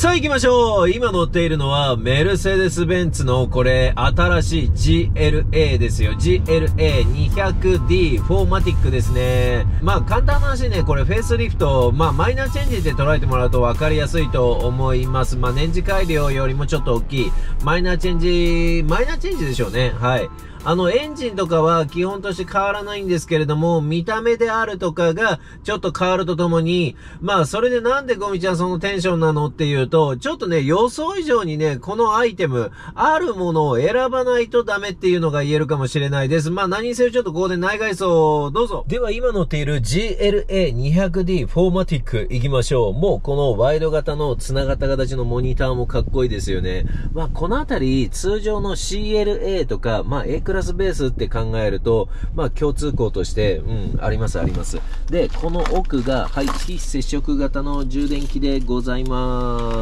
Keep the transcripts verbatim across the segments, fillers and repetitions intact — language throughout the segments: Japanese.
さあ行きましょう。今乗っているのはメルセデス・ベンツのこれ新しい ジーエルエー ですよ。 ジーエルエーにひゃくディー フォーマティックですね。まあ簡単な話ね、これフェイスリフト、まあマイナーチェンジで捉えてもらうと分かりやすいと思います。まあ年次改良よりもちょっと大きいマイナーチェンジ、マイナーチェンジでしょうね。はい。あの、エンジンとかは基本として変わらないんですけれども、見た目であるとかがちょっと変わるとともに、まあ、それでなんでゴミちゃんそのテンションなのっていうと、ちょっとね、予想以上にね、このアイテム、あるものを選ばないとダメっていうのが言えるかもしれないです。まあ、何にせよちょっとここで内外装、どうぞ。では、今乗っている ジーエルエーにひゃくディー フォーマティック行きましょう。もうこのワイド型の繋がった形のモニターもかっこいいですよね。まあ、このあたり、通常の シーエルエー とか、まあ、A クラスベースって考えると、まあ共通項として、うん、ありますあります。で、この奥が、はい、非接触型の充電器でございます。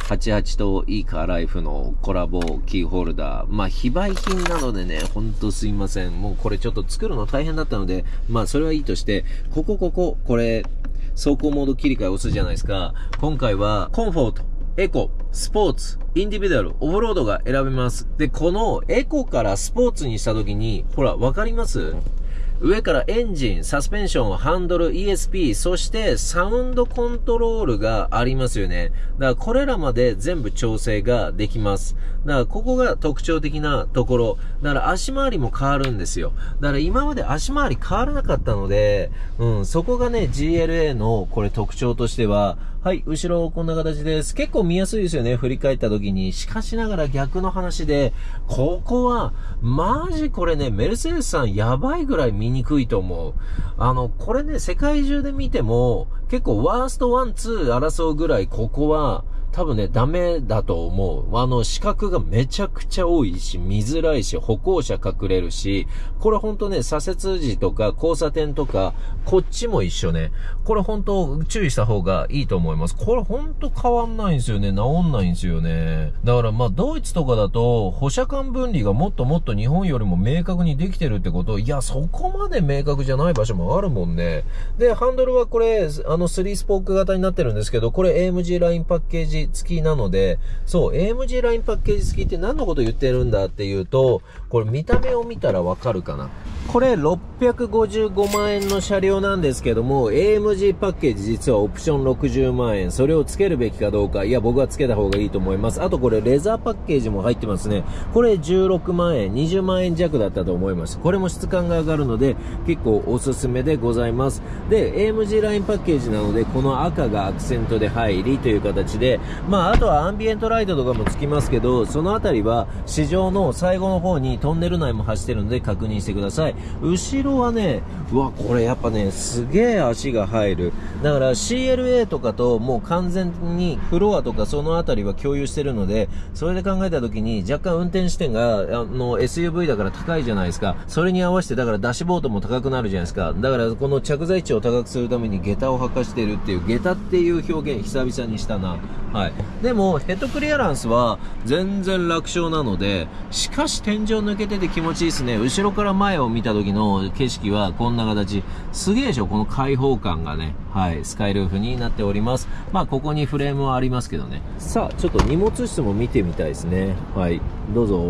はちじゅうはちといいカーライフのコラボキーホルダー。まあ非売品なのでね、ほんとすいません。もうこれちょっと作るの大変だったので、まあそれはいいとして、ここここ、これ、走行モード切り替え押すじゃないですか。今回は、コンフォート、エコ、スポーツ、インディビデュアル、オフロードが選べます。で、このエコからスポーツにしたときに、ほら、わかります？上からエンジン、サスペンション、ハンドル、イーエスピー、そしてサウンドコントロールがありますよね。だからこれらまで全部調整ができます。だからここが特徴的なところ。だから足回りも変わるんですよ。だから今まで足回り変わらなかったので、うん、そこがね、ジーエルエー のこれ特徴としては、はい、後ろこんな形です。結構見やすいですよね、振り返った時に。しかしながら逆の話で、ここは、マジこれね、メルセデスさんやばいぐらい見にくいと思う。あの、これね、世界中で見ても、結構ワーストワン、ツー争うぐらい、ここは、多分ね、ダメだと思う。あの、死角がめちゃくちゃ多いし、見づらいし、歩行者隠れるし、これほんとね、左折時とか交差点とか、こっちも一緒ね。これほんと注意した方がいいと思います。これほんと変わんないんですよね。治んないんですよね。だからまあ、ドイツとかだと、歩車間分離がもっともっと日本よりも明確にできてるってこと、いや、そこまで明確じゃない場所もあるもんね。で、ハンドルはこれ、あの、スリースポーク型になってるんですけど、これ エーエムジー ラインパッケージ付きなので、そう、エーエムジー ラインパッケージ付きって何のこと言ってるんだっていうと、これ見た目を見たらわかるかな。これろっぴゃくごじゅうごまんえんの車両なんですけども、エーエムジー パッケージ実はオプションろくじゅうまんえん。それを付けるべきかどうか。いや、僕は付けた方がいいと思います。あとこれレザーパッケージも入ってますね。これじゅうろくまんえん、にじゅうまんえん弱だったと思います。これも質感が上がるので、結構おすすめでございます。で、エーエムジー ラインパッケージなので、この赤がアクセントで入りという形で、まあ、あとはアンビエントライトとかも付きますけど、そのあたりは市場の最後の方にトンネル内も走ってるので確認してください。後ろはね、うわ、これやっぱね、すげえ足が入る。だから シーエルエー とかともう完全にフロアとかそのあたりは共有してるので、それで考えた時に若干運転視点が、あの、エスユーブイ だから高いじゃないですか。それに合わせて、だからダッシュボードも高くなるじゃないですか。だからこの着座位置を高くするために下駄を履かしてるっていう、下駄っていう表現久々にしたな。はい。でも、ヘッドクリアランスは全然楽勝なので、しかし天井抜けてて気持ちいいですね。後ろから前を見た時の景色はこんな形。すげえでしょ、この開放感がね。はい。スカイルーフになっております。まあ、ここにフレームはありますけどね。さあ、ちょっと荷物室も見てみたいですね。はい。どうぞ。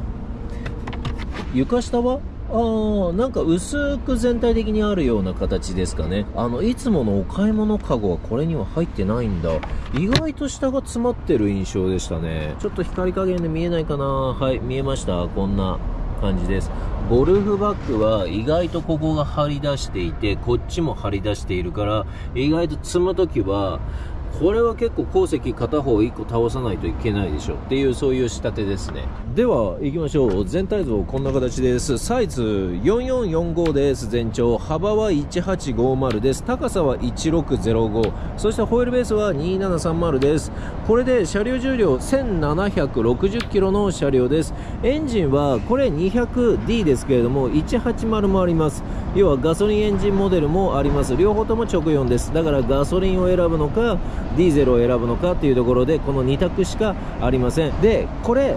床下はああ、なんか薄く全体的にあるような形ですかね。あの、いつものお買い物カゴはこれには入ってないんだ。意外と下が詰まってる印象でしたね。ちょっと光加減で見えないかな。はい、見えました。こんな感じです。ゴルフバッグは意外とここが張り出していて、こっちも張り出しているから、意外と積むときは、これは結構鉱石片方いっこ倒さないといけないでしょっていう、そういう仕立てですね。では行きましょう。全体像こんな形です。サイズよんよんよんごです。全長幅はいちはちごまるです。高さはいちろくぜろご、そしてホイールベースはにななさんまるです。これで車両重量せんななひゃくろくじゅっキロの車両です。エンジンはこれ にひゃくディー ですけれどもいちはちまるもあります。要はガソリンエンジンモデルもあります。両方とも直よんです。だからガソリンを選ぶのかディーゼルを選ぶのかっていうところでこのに択しかありません。でこれ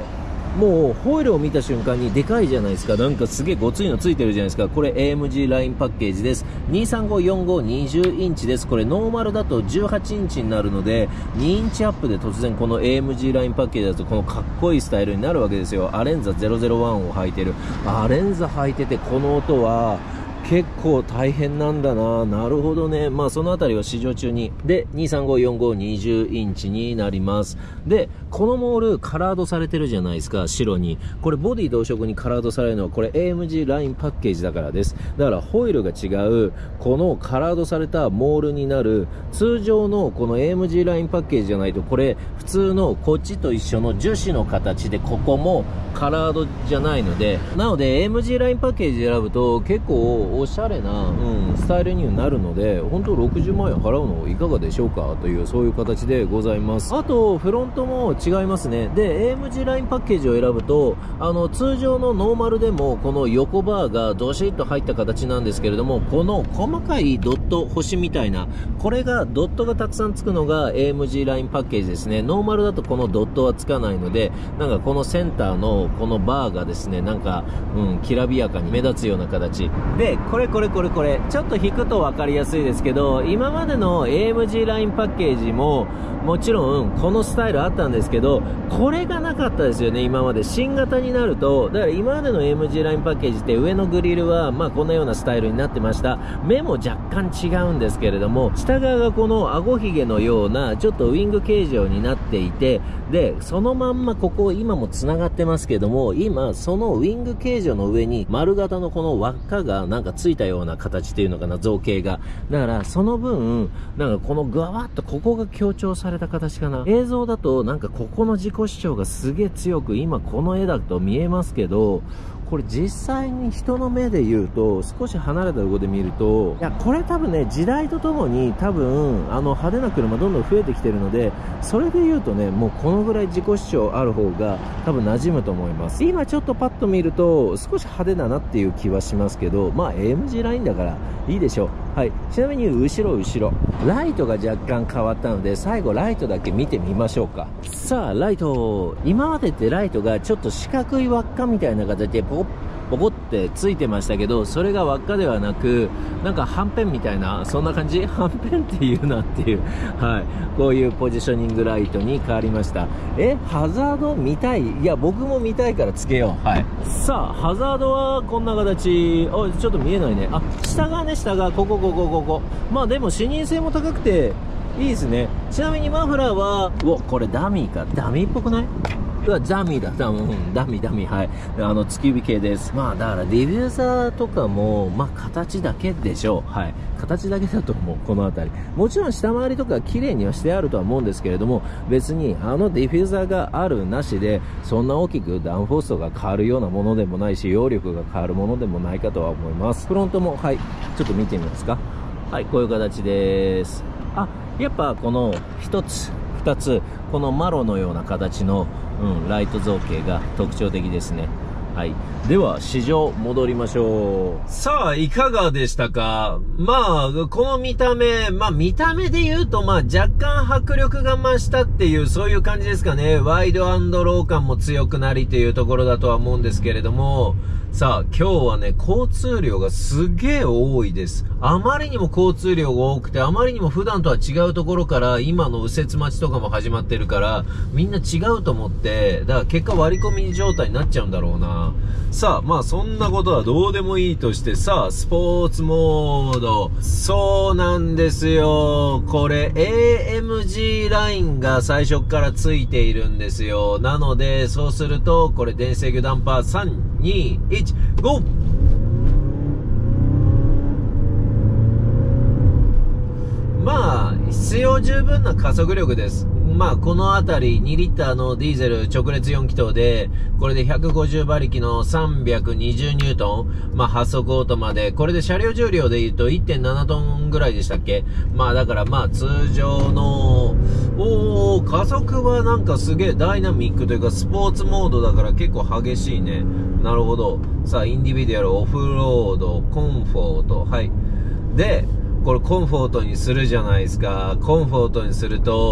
もうホイールを見た瞬間にでかいじゃないですか。なんかすげえごついのついてるじゃないですか。これ エーエムジー ラインパッケージです。にさんごよんごにじゅうインチです。これノーマルだとじゅうはちインチになるので、にインチアップで突然この エーエムジー ラインパッケージだとこのかっこいいスタイルになるわけですよ。アレンザゼロゼロワンを履いてる。アレンザ履いててこの音は結構大変なんだな。なるほどね。まあそのあたりは試乗中に。で、にさんごよんごにじゅうインチになります。で、このモールカラードされてるじゃないですか、白に。これボディ同色にカラードされるのはこれ エーエムジー ラインパッケージだからです。だからホイールが違う、このカラードされたモールになる、通常のこの エーエムジー ラインパッケージじゃないと、これ普通のこっちと一緒の樹脂の形で、ここもカラードじゃないので、なので エーエムジー ラインパッケージ選ぶと結構おしゃれな、うん、スタイルになるので、本当ろくじゅうまんえん払うのいかがでしょうかという、そういう形でございます。あとフロントも違いますね。で エーエムジー ラインパッケージを選ぶと、あの通常のノーマルでもこの横バーがどしっと入った形なんですけれども、この細かいドット星みたいな、これがドットがたくさんつくのが エーエムジー ラインパッケージですね。ノーマルだとこのドットはつかないので、なんかこのセンターのこのバーがですね、なんか、うん、きらびやかに目立つような形で、これこれこれこれちょっと引くと分かりやすいですけど、今までの エーエムジー ラインパッケージももちろんこのスタイルあったんですけど、これがなかったですよね。今まで新型になると、だから今までの エーエムジー ラインパッケージって上のグリルはまあこんなようなスタイルになってました。目も若干違うんですけれども、下側がこの顎ひげのようなちょっとウィング形状になっていて、でそのまんまここ今もつながってますけども、今そのウィング形状の上に丸型のこの輪っかがなんかついたような形っていうのかな、造形が。だからその分なんかこのぐわっとここが強調された形かな。映像だとなんかここの自己主張がすげえ強く今この絵だと見えますけど、これ実際に人の目で言うと、少し離れたところで見ると、いやこれ多分ね、時代とともに多分あの派手な車どんどん増えてきてるので、それで言うとね、もうこのぐらい自己主張ある方が多分馴染むと思います。今ちょっとパッと見ると少し派手だなっていう気はしますけど、まあ エーエムジー ラインだからいいでしょう。はい。ちなみに後ろ後ろライトが若干変わったので、最後ライトだけ見てみましょうか。さあライト、今までってライトがちょっと四角い輪っかみたいな形でポコッポコってついてましたけど、それが輪っかではなく、なんかはんぺんみたいな、そんな感じ。はんぺんっていうなっていう、はい、こういうポジショニングライトに変わりました。えハザード見たい？いや僕も見たいからつけよう。はい。さあハザードはこんな形。あ、ちょっと見えないね。あ、下側ね、下側、ここここここ。まあでも視認性も高くていいですね。ちなみにマフラーは、うわこれダミーか。ダミーっぽくない？うわダミーだ、ダミー、うん、ダミーダミー、はい、あの突き指系です。まあだからディフューザーとかもまあ形だけでしょう。はい、形だけだと思う。この辺りもちろん下回りとか綺麗にはしてあるとは思うんですけれども、別にあのディフューザーがあるなしでそんな大きくダウンフォースが変わるようなものでもないし、揚力が変わるものでもないかとは思います。フロントもはい、ちょっと見てみますか。はい、こういう形です。あ、やっぱこの一つ二つこのマロのような形の、うん、ライト造形が特徴的ですね。はい。では、試乗戻りましょう。さあ、いかがでしたか？まあ、この見た目、まあ見た目で言うと、まあ若干迫力が増したっていう、そういう感じですかね。ワイド&ロー感も強くなりっていうところだとは思うんですけれども、さあ、今日はね、交通量がすげえ多いです。あまりにも交通量が多くて、あまりにも普段とは違うところから、今の右折待ちとかも始まってるから、みんな違うと思って、だから結果割り込み状態になっちゃうんだろうな。さあ、まあそんなことはどうでもいいとして、さあ、スポーツモード。そうなんですよ。これ、エーエムジー ラインが最初からついているんですよ。なので、そうすると、これ電制御ダンパーさん、に、いち、ゴー！まあ、必要十分な加速力です。まあ、このあたりにリッターのディーゼル直列よん気筒で、これでひゃくごじゅう馬力のさんびゃくにじゅうニュートン、まあ、発速オートマで、これで車両重量で言うと いってんななトンぐらいでしたっけ？まあ、だからまあ、通常の、おー、加速はなんかすげえダイナミックというか、スポーツモードだから結構激しいね。なるほど。さあ、インディビデュアル、オフロード、コンフォート、はい。で、これコンフォートにするじゃないですか。コンフォートにすると、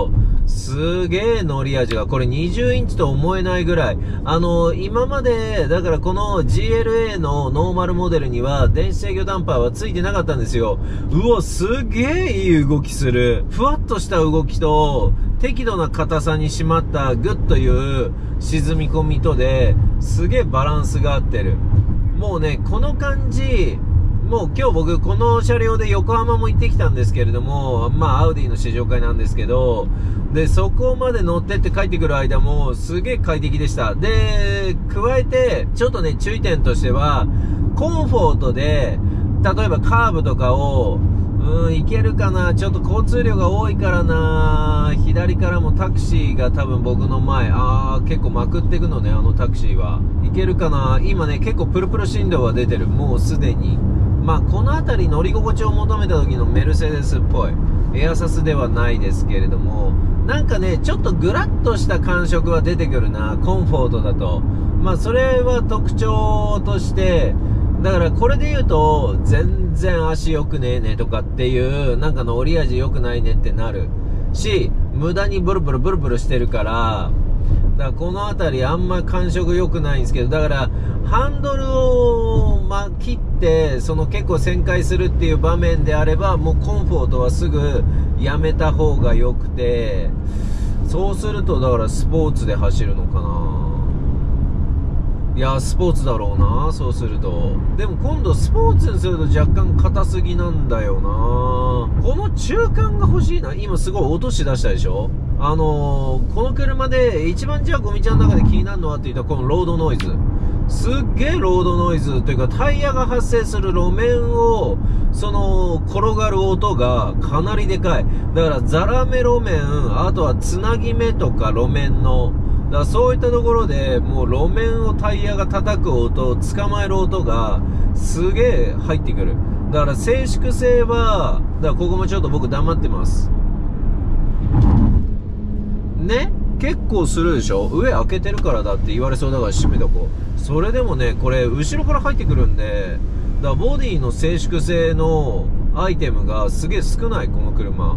すげえ乗り味が、これにじゅうインチと思えないぐらい。あの、今まで、だからこの ジーエルエー のノーマルモデルには電子制御ダンパーはついてなかったんですよ。うわ、すげえいい動きする。ふわっとした動きと、適度な硬さに締まったグッという沈み込みとで、すげえバランスが合ってる。もうね、この感じ、もう今日僕この車両で横浜も行ってきたんですけれども、まあアウディの試乗会なんですけど、で、そこまで乗ってって帰ってくる間もすげえ快適でした。で、加えて、ちょっとね、注意点としては、コンフォートで、例えばカーブとかを、うん、行けるかな、ちょっと交通量が多いからな、左からもタクシーが多分僕の前、あー、結構まくっていくのね、あのタクシーは。行けるかな、今ね、結構プルプル振動が出てる、もうすでに。まあ、この辺り乗り心地を求めた時のメルセデスっぽい。エアサスではないですけれども、なんかね、ちょっとグラッとした感触は出てくるな、コンフォートだと。まあ、それは特徴として、だからこれで言うと、全然足良くねえねとかっていう、なんか乗り味良くないねってなるし、無駄にブルブルブルブルしてるから、だからこの辺りあんま感触良くないんですけど、だからハンドルを、ま、切ってその結構旋回するっていう場面であれば、もうコンフォートはすぐやめた方が良くて、そうするとだからスポーツで走るのかな。いやスポーツだろうな、そうすると。でも今度スポーツにすると若干硬すぎなんだよな。この中間が欲しいな。今すごい音し出したでしょ。あのー、この車で一番じゃあゴミちゃんの中で気になるのはって言ったらこのロードノイズ。すっげえロードノイズというか、タイヤが発生する路面をその転がる音がかなりでかい。だからザラメ路面、あとはつなぎ目とか路面の、だからそういったところでもう路面をタイヤが叩く音、捕まえる音がすげえ入ってくる。だから静粛性は、だからここもちょっと僕黙ってますね。結構するでしょ。上開けてるからだって言われそうだから閉めとこう。それでもね、これ後ろから入ってくるんで、だからボディの静粛性のアイテムがすげえ少ない、この車。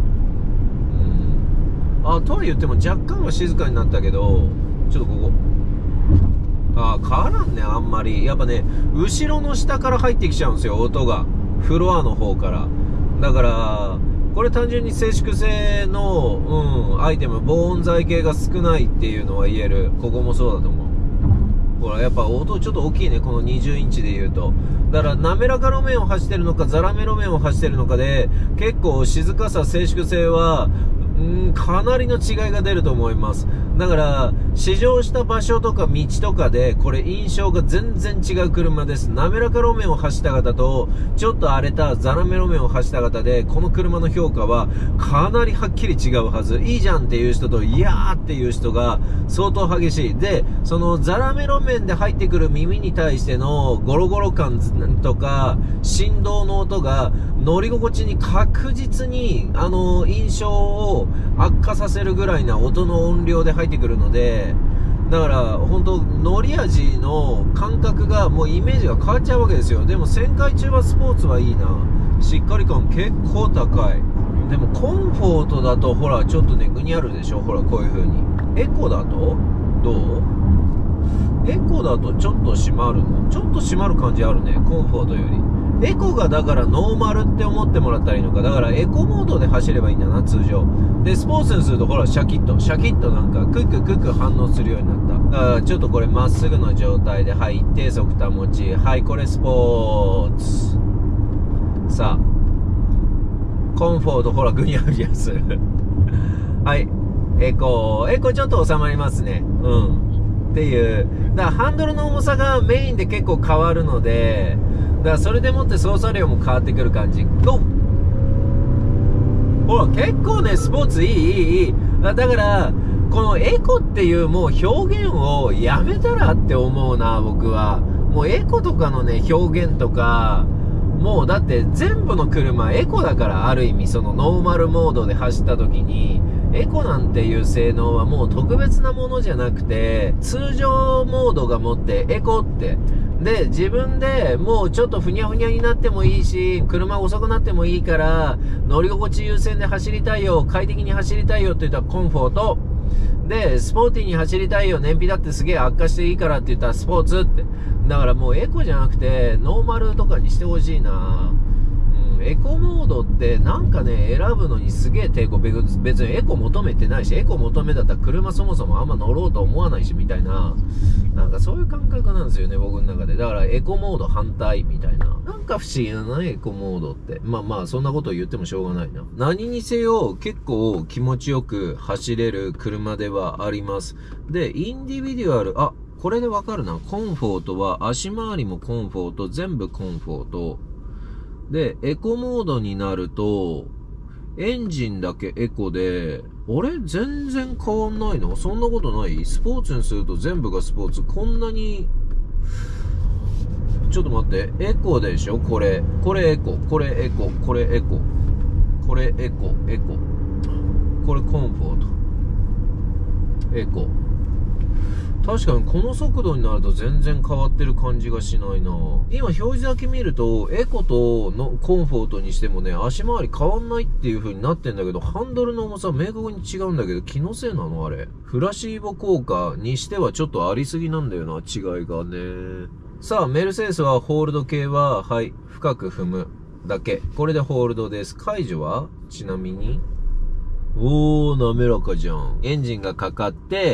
うん、あ、とは言っても若干は静かになったけど、ちょっとここあ変わらんね、あんまり。やっぱね、後ろの下から入ってきちゃうんですよ、音が。フロアの方から。だからこれ単純に静粛性の、うん、アイテム、防音材系が少ないっていうのは言える。ここもそうだと思う。ほら、やっぱ音ちょっと大きいね、このにじゅうインチで言うと。だから滑らか路面を走ってるのかザラメ路面を走ってるのかで、結構静かさ、静粛性はうんかなりの違いが出ると思います。だから試乗した場所とか道とかでこれ印象が全然違う車です。滑らか路面を走った方とちょっと荒れたザラメ路面を走った方で、この車の評価はかなりはっきり違うはず。いいじゃんっていう人といやーっていう人が相当激しい。でそのザラメ路面で入ってくる耳に対してのゴロゴロ感とか振動の音が乗り心地に確実にあの印象を悪化させるぐらいな音の音量で入ってくるので、だから本当乗り味の感覚がもうイメージが変わっちゃうわけですよ。でも旋回中はスポーツはいいな、しっかり感結構高い。でもコンフォートだとほらちょっとねグニあるでしょ。ほらこういう風に。エコだとどう？エコだとちょっと締まるの、ちょっと締まる感じあるね、コンフォートより。エコがだからノーマルって思ってもらったらいいのか。だからエコモードで走ればいいんだな、通常で。スポーツにするとほらシャキッとシャキッとなんかクッククック反応するようになった。だからちょっとこれまっすぐの状態で、はい、一定速保ち、はい、これスポーツ。さあコンフォートほらグニャグニャするはいエコエコちょっと収まりますね。うんっていう。だからハンドルの重さがメインで結構変わるので、だからそれでもって操作量も変わってくる感じ。ゴー。ほら結構ねスポーツいいいいいい。だからこのエコっていうもう表現をやめたらって思うな、僕は。もうエコとかのね表現とか、もうだって全部の車エコだから、ある意味そのノーマルモードで走った時にエコなんていう性能はもう特別なものじゃなくて、通常モードが持ってエコって。で、自分でもうちょっとふにゃふにゃになってもいいし、車遅くなってもいいから、乗り心地優先で走りたいよ、快適に走りたいよって言ったらコンフォート。で、スポーティーに走りたいよ、燃費だってすげえ悪化していいからって言ったらスポーツって。だからもうエコじゃなくて、ノーマルとかにしてほしいな。エコモードってなんかね、選ぶのにすげえ抵抗。別にエコ求めてないし、エコ求めだったら車そもそもあんま乗ろうと思わないしみたいな、なんかそういう感覚なんですよね、僕の中で。だからエコモード反対みたいな。なんか不思議だな、エコモードって。まあまあ、そんなことを言ってもしょうがないな。何にせよ結構気持ちよく走れる車ではあります。で、インディビデュアル、あ、これでわかるな。コンフォートは足回りもコンフォート、全部コンフォート。で、エコモードになると、エンジンだけエコで、あれ全然変わんないの？そんなことない？スポーツにすると全部がスポーツ。こんなに、ちょっと待って、エコでしょこれ。これエコ。これエコ。これエコ。これエコ。エコ。これコンフォート。エコ。確かにこの速度になると全然変わってる感じがしないな。今表示だけ見るとエコとのコンフォートにしてもね、足回り変わんないっていう風になってんだけど、ハンドルの重さは明確に違うんだけど、気のせいなのあれ。フラシーボ効果にしてはちょっとありすぎなんだよな、違いがね。さあ、メルセデスはホールド系は、はい、深く踏むだけ。これでホールドです。解除はちなみにおー、滑らかじゃん。エンジンがかかって、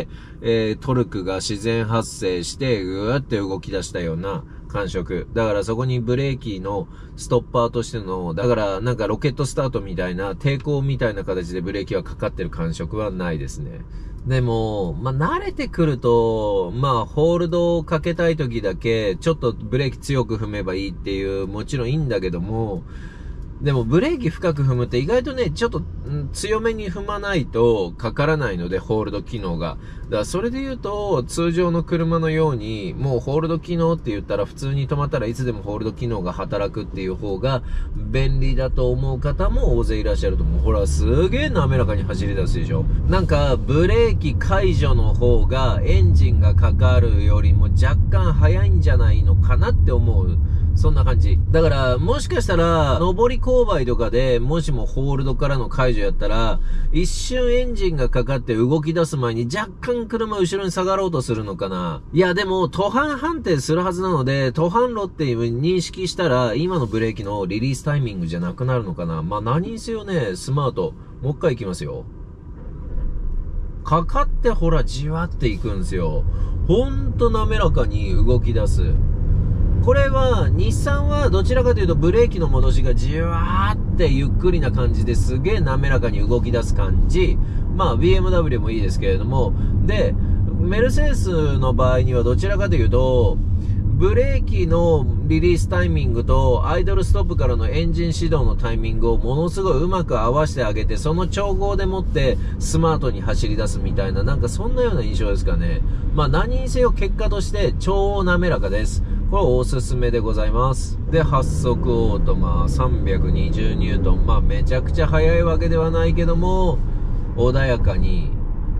えー、トルクが自然発生して、ぐーって動き出したような感触。だからそこにブレーキのストッパーとしての、だからなんかロケットスタートみたいな、抵抗みたいな形でブレーキがかかってる感触はないですね。でも、まあ、慣れてくると、まあ、ホールドをかけたい時だけ、ちょっとブレーキ強く踏めばいいっていう、もちろんいいんだけども、でもブレーキ深く踏むって意外とね、ちょっと強めに踏まないとかからないので、ホールド機能が。だからそれで言うと、通常の車のように、もうホールド機能って言ったら普通に止まったらいつでもホールド機能が働くっていう方が便利だと思う方も大勢いらっしゃると思う。ほら、すげえ滑らかに走り出すでしょ。なんか、ブレーキ解除の方がエンジンがかかるよりも若干早いんじゃないのかなって思う。そんな感じ。だから、もしかしたら、上り勾配とかで、もしもホールドからの解除やったら、一瞬エンジンがかかって動き出す前に若干車後ろに下がろうとするのかな。いや、でも、途半判定するはずなので、途半路っていう認識したら、今のブレーキのリリースタイミングじゃなくなるのかな。まあ、何にせよね、スマート。もう一回行きますよ。かかってほら、じわっていくんですよ。ほんと滑らかに動き出す。これは、日産はどちらかというとブレーキの戻しがじわーってゆっくりな感じですげえ滑らかに動き出す感じ。まあ ビーエムダブリュー もいいですけれども。で、メルセデスの場合にはどちらかというと、ブレーキのリリースタイミングとアイドルストップからのエンジン始動のタイミングをものすごいうまく合わせてあげて、その調合でもってスマートに走り出すみたいな、なんかそんなような印象ですかね。まあ何にせよ結果として超滑らかです。これおすすめでございます。で、発速オートマさんびゃくにじゅうニュートン。まあめちゃくちゃ速いわけではないけども、穏やかに、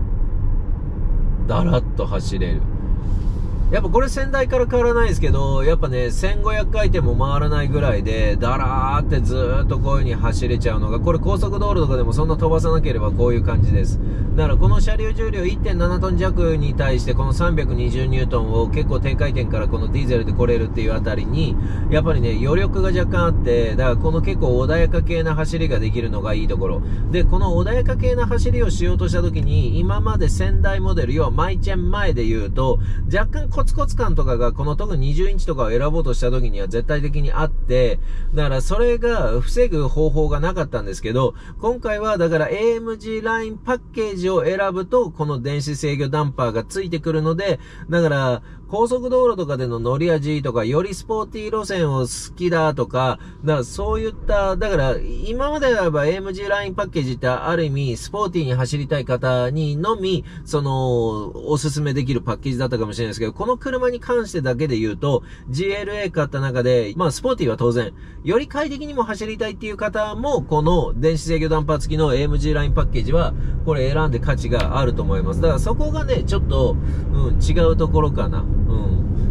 だらっと走れる。やっぱこれ先代から変わらないですけど、やっぱね、せんごひゃくかいてんも回らないぐらいで、だらーってずーっとこういう風に走れちゃうのが、これ高速道路とかでもそんな飛ばさなければこういう感じです。だからこの車両重量 いってんななトン弱に対してこのさんびゃくにじゅうニュートンを結構低回転からこのディーゼルで来れるっていうあたりに、やっぱりね、余力が若干あって、だからこの結構穏やか系な走りができるのがいいところ。で、この穏やか系な走りをしようとした時に、今まで先代モデル、要はマイチェン前で言うと、若干コツコツ感とかがこの特ににじゅうインチとかを選ぼうとした時には絶対的にあって、だからそれが防ぐ方法がなかったんですけど、今回はだから エーエムジー ラインパッケージを選ぶとこの電子制御ダンパーがついてくるので、だから高速道路とかでの乗り味とか、よりスポーティー路線を好きだとか、だからそういった、だから今まであれば エーエムジー ラインパッケージってある意味スポーティーに走りたい方にのみ、その、おすすめできるパッケージだったかもしれないですけど、この車に関してだけで言うと、ジーエルエー 買った中で、まあ、スポーティーは当然、より快適にも走りたいっていう方も、この電子制御ダンパー付きの エーエムジー ラインパッケージは、これ選んで価値があると思います。だからそこがね、ちょっと、うん、違うところかな。うん。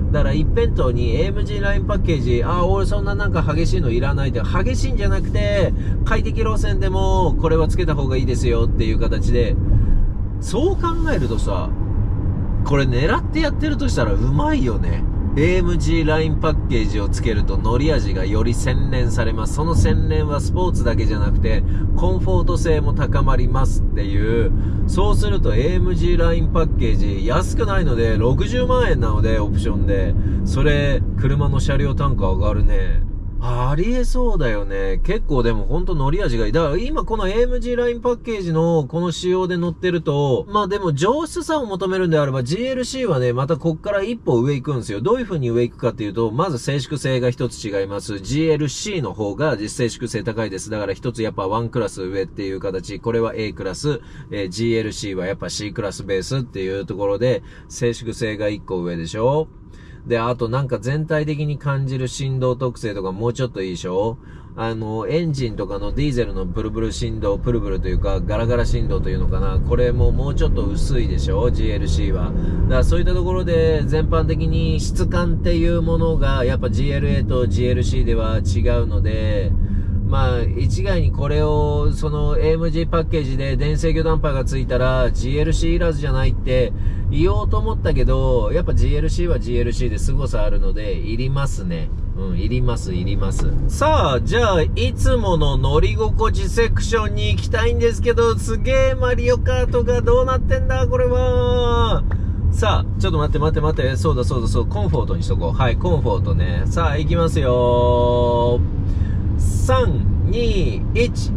だから一辺倒に エーエムジー ラインパッケージ、ああ、俺そんななんか激しいのいらないって、激しいんじゃなくて、快適路線でも、これはつけた方がいいですよっていう形で、そう考えるとさ、これ狙ってやってるとしたらうまいよね。エーエムジー ラインパッケージをつけると乗り味がより洗練されます。その洗練はスポーツだけじゃなくて、コンフォート性も高まりますっていう。そうすると エーエムジー ラインパッケージ安くないのでろくじゅうまんえんなのでオプションで。それ、車の車両単価上がるね。ありえそうだよね。結構でもほんと乗り味がいい。だから今この エーエムジー ラインパッケージのこの仕様で乗ってると、まあでも上質さを求めるんであれば ジーエルシー はね、またこっから一歩上行くんですよ。どういう風に上行くかっていうと、まず静粛性が一つ違います。ジーエルシー の方が実静粛性高いです。だから一つやっぱワンクラス上っていう形。これは A クラス、えー、ジーエルシー はやっぱ C クラスベースっていうところで、静粛性が一個上でしょ。で、あとなんか全体的に感じる振動特性とかもうちょっといいでしょ。あの、エンジンとかのディーゼルのブルブル振動、プルブルというか、ガラガラ振動というのかな。これももうちょっと薄いでしょ ?ジーエルシー は。だからそういったところで全般的に質感っていうものが、やっぱ ジーエルエー と ジーエルシー では違うので、まあ、一概にこれを、その エーエムジー パッケージで電制御ダンパーがついたら ジーエルシー いらずじゃないって言おうと思ったけど、やっぱ ジーエルシー は ジーエルシー で凄さあるので、いりますね。うん、いります、いります。さあ、じゃあ、いつもの乗り心地セクションに行きたいんですけど、すげえマリオカートがどうなってんだ、これは。さあ、ちょっと待って待って待って。そうだそうだそう、コンフォートにしとこう。はい、コンフォートね。さあ、行きますよー。さん、に、いち。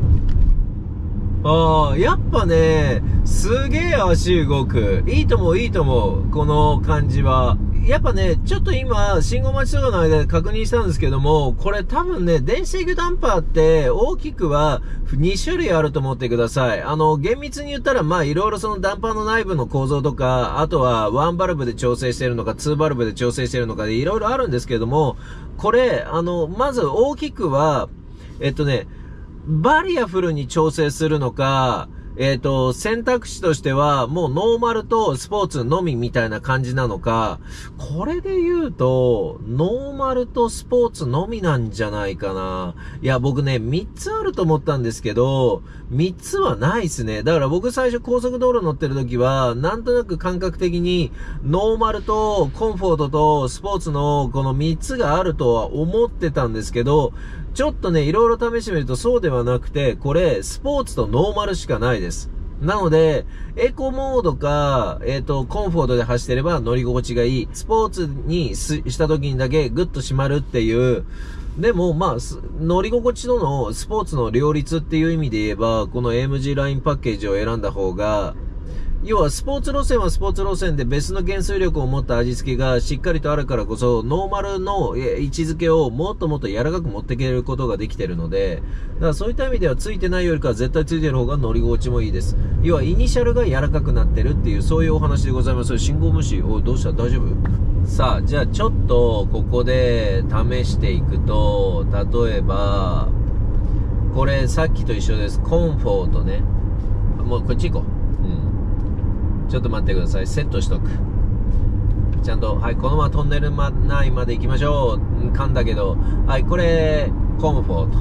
ああ、やっぱね、すげえ足動く。いいと思う、いいと思う。この感じは。やっぱね、ちょっと今、信号待ちとかの間で確認したんですけども、これ多分ね、電子制御ダンパーって大きくはに種類あると思ってください。あの、厳密に言ったら、まあいろいろそのダンパーの内部の構造とか、あとはワンバルブで調整してるのか、ツーバルブで調整してるのかでいろいろあるんですけども、これ、あの、まず大きくは、えっとね、バリアフルに調整するのか、えっと、選択肢としては、もうノーマルとスポーツのみみたいな感じなのか、これで言うと、ノーマルとスポーツのみなんじゃないかな。いや、僕ね、みっつあると思ったんですけど、みっつはないっすね。だから僕最初高速道路乗ってる時は、なんとなく感覚的に、ノーマルとコンフォートとスポーツのこのみっつがあるとは思ってたんですけど、ちょっとね、いろいろ試してみるとそうではなくて、これ、スポーツとノーマルしかないです。なので、エコモードか、えっと、コンフォートで走ってれば乗り心地がいい。スポーツにした時にだけグッと締まるっていう。でも、まあ、乗り心地とのスポーツの両立っていう意味で言えば、この エーエムジー ラインパッケージを選んだ方が、要はスポーツ路線はスポーツ路線で別の減衰力を持った味付けがしっかりとあるからこそ、ノーマルの位置づけをもっともっと柔らかく持っていけることができているので、だからそういった意味ではついてないよりかは絶対ついてる方が乗り心地もいいです。要はイニシャルが柔らかくなってるっていう、そういうお話でございます。信号無視。おい、どうした？大丈夫？さあ、じゃあちょっとここで試していくと、例えば、これさっきと一緒です。コンフォートね。もうこっち行こう。ちょっと待ってください。セットしとく。ちゃんと、はい、このままトンネル内まで行きましょう。噛んだけど。はい、これ、コンフォート。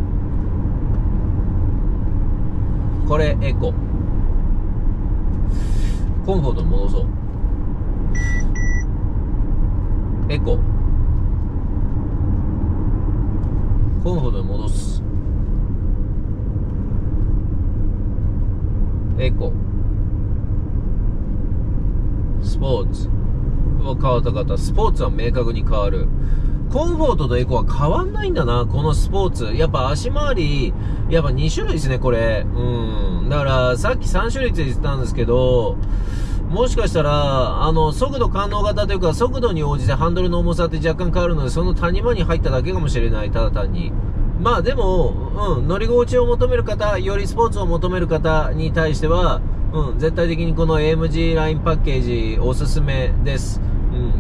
これ、エコ。コンフォートに戻そう。エコ。コンフォートに戻す。エコ。スポーツ。変わった変わった。スポーツは明確に変わる。コンフォートとエコは変わんないんだな、このスポーツ。やっぱ足回り、やっぱに種類ですね、これ。うん。だから、さっきさん種類って言ってたんですけど、もしかしたら、あの、速度感能型というか、速度に応じてハンドルの重さって若干変わるので、その谷間に入っただけかもしれない、ただ単に。まあでも、うん、乗り心地を求める方、よりスポーツを求める方に対しては、うん、絶対的にこの エーエムジー ラインパッケージおすすめです。う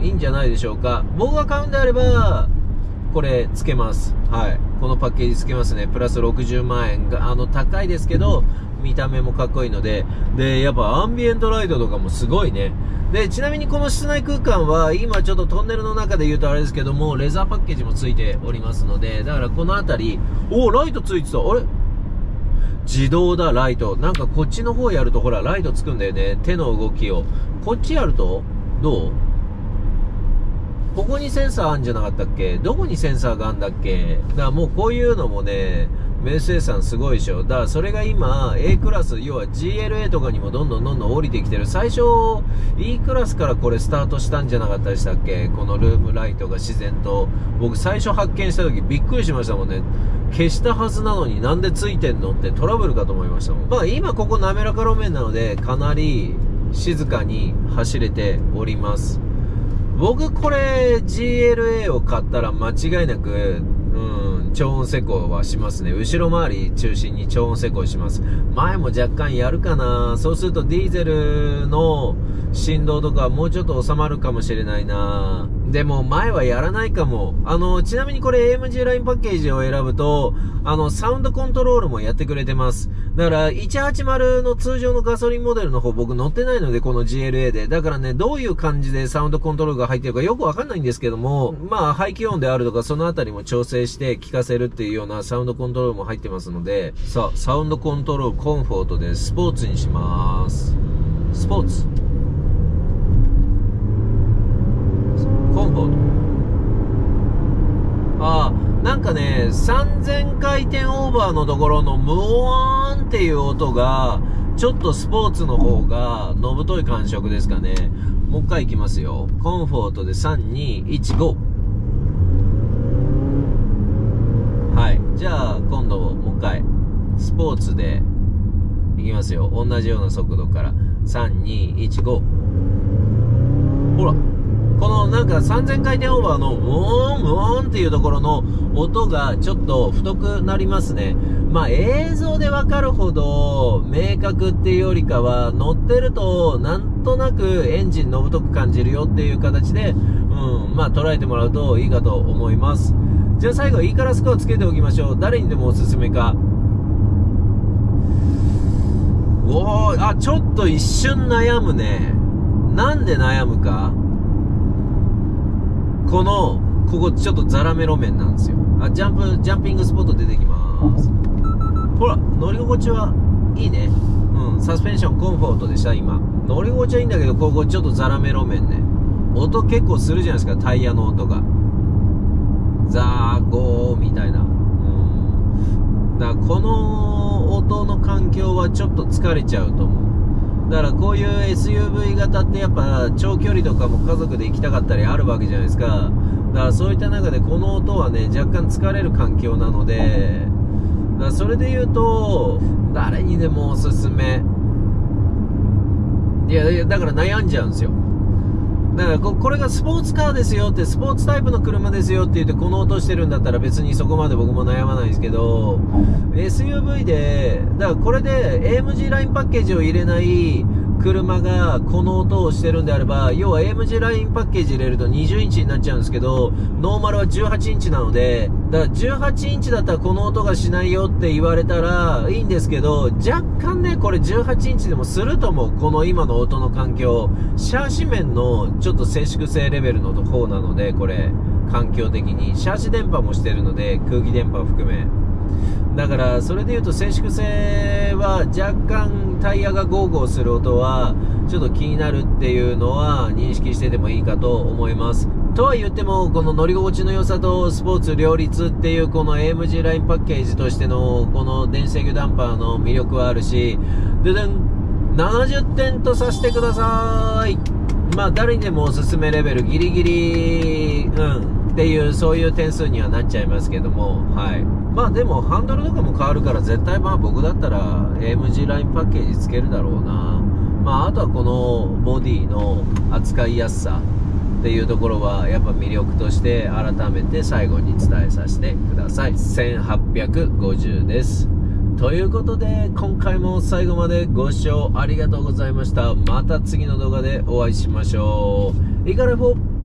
いいんじゃないでしょうか。僕が買うんであれば、これ、つけます。はい。このパッケージつけますね。プラスろくじゅうまんえんが、あの、高いですけど、見た目もかっこいいので、で、やっぱアンビエントライトとかもすごいね。で、ちなみにこの室内空間は、今ちょっとトンネルの中で言うとあれですけども、レザーパッケージもついておりますので、だからこの辺り、おー、ライトついてた。あれ自動だ、ライト。なんかこっちの方やるとほら、ライトつくんだよね。手の動きを。こっちやると、どう？ここにセンサーあるんじゃなかったっけ？どこにセンサーがあるんだっけ？だからもうこういうのもね、メルセデスさんすごいでしょ。だからそれが今 A クラス、要は ジーエルエー とかにもどんどんどんどん降りてきてる。最初 E クラスからこれスタートしたんじゃなかったでしたっけ？このルームライトが自然と。僕最初発見した時びっくりしましたもんね。消したはずなのになんでついてんのってトラブルかと思いましたもん。まあ今ここ滑らか路面なのでかなり静かに走れております。僕これ ジーエルエー を買ったら間違いなく、うん、超音施工はしますね。後ろ回り中心に超音施工します。前も若干やるかな。そうするとディーゼルの振動とかもうちょっと収まるかもしれないな。でも前はやらないかも。あの、ちなみにこれ エーエムジー ラインパッケージを選ぶと、あの、サウンドコントロールもやってくれてます。だからいちはちまるの通常のガソリンモデルの方僕乗ってないので、この ジーエルエー で。だからね、どういう感じでサウンドコントロールが入ってるかよくわかんないんですけども、まあ排気音であるとかそのあたりも調整して聞かせるっていうようなサウンドコントロールも入ってますので、さあ、サウンドコントロールコンフォートでスポーツにします。スポーツ。コンフォート。ああ、なんかね、さんぜんかいてんオーバーのところのムワーンっていう音が、ちょっとスポーツの方が、のぶとい感触ですかね。もう一回いきますよ。コンフォートでさん、に、いち、ご。はい。じゃあ、今度もう一回、スポーツで、いきますよ。同じような速度から。さん、に、いち、ご。ほら。このなんかさんぜんかいてんオーバーのムーンムーンっていうところの音がちょっと太くなりますね。まあ映像でわかるほど明確っていうよりかは乗ってるとなんとなくエンジンのぶとく感じるよっていう形で、うん、まあ捉えてもらうといいかと思います。じゃあ最後 E からスコアつけておきましょう。誰にでもおすすめか。おー、あ、ちょっと一瞬悩むね。なんで悩むか。この、ここちょっとザラメ路面なんですよ。あ、ジャンプ、ジャンピングスポット出てきます。ほら、乗り心地はいいね。うん、サスペンションコンフォートでした、今。乗り心地はいいんだけど、ここちょっとザラメ路面ね。音結構するじゃないですか、タイヤの音が。ザーゴーみたいな。うん。だからこの音の環境はちょっと疲れちゃうと思う。だからこういう エスユーブイ 型ってやっぱ長距離とかも家族で行きたかったりあるわけじゃないですか。だからそういった中でこの音はね、若干疲れる環境なので、だからそれで言うと、誰にでもおすすめ。いや、いやだから悩んじゃうんですよ。だからこ、これがスポーツカーですよって、スポーツタイプの車ですよって言ってこの音してるんだったら別にそこまで僕も悩まないですけど、エスユーブイ で、だからこれで エーエムジー ラインパッケージを入れない車がこの音をしてるんであれば、要は エーエムジー ラインパッケージ入れるとにじゅうインチになっちゃうんですけど、ノーマルはじゅうはちインチなので、だからじゅうはちインチだったらこの音がしないよって言われたらいいんですけど、若干ね、これじゅうはちインチでもすると思う。この今の音の環境。シャーシ面のちょっと静粛性レベルの方なので、これ、環境的に。シャーシ電波もしてるので、空気電波を含め。だから、それで言うと静粛性は若干タイヤがゴーゴーする音はちょっと気になるっていうのは認識しててもいいかと思います。とは言っても、この乗り心地の良さとスポーツ両立っていうこの エーエムジー ラインパッケージとしてのこの電子制御ダンパーの魅力はあるし、ででん、ななじゅってんとさせてください。まあ誰にでもおすすめレベルギリギリ、うん、っていうそういう点数にはなっちゃいますけども、はい。まあでもハンドルとかも変わるから絶対まあ僕だったら エーエムジー ラインパッケージつけるだろうな。まああとはこのボディの扱いやすさっていうところはやっぱ魅力として改めて最後に伝えさせてください。せんはっぴゃくごじゅうです。ということで今回も最後までご視聴ありがとうございました。また次の動画でお会いしましょう。イカレフォ